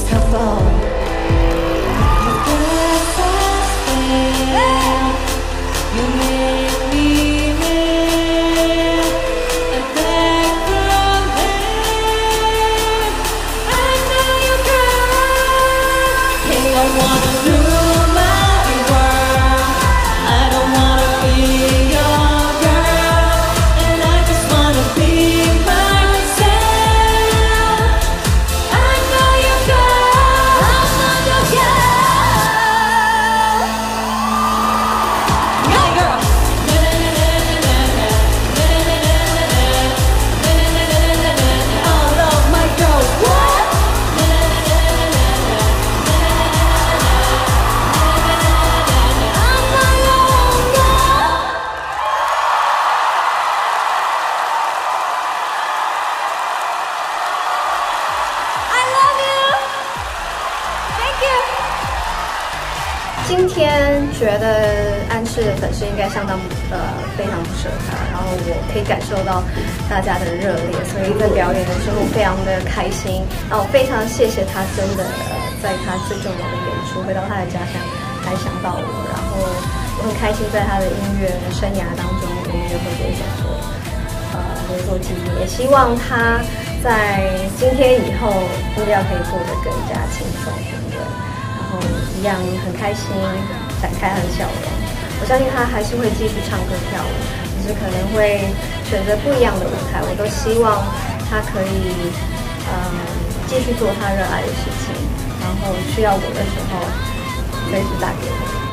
今天觉得安室的粉丝应该相当非常不舍他，然后我可以感受到大家的热烈，所以在表演的时候非常的开心。然后我非常谢谢他，真的在他最重要的演出回到他的家乡还想到我，然后我很开心在他的音乐生涯当中，我们也会有一种留作纪念，也希望他在今天以后音乐可以过得更加轻松平稳。一样很开心，展开他的笑容。我相信他还是会继续唱歌跳舞，只是可能会选择不一样的舞台。我都希望他可以继续做他热爱的事情，然后需要我的时候随时打给我。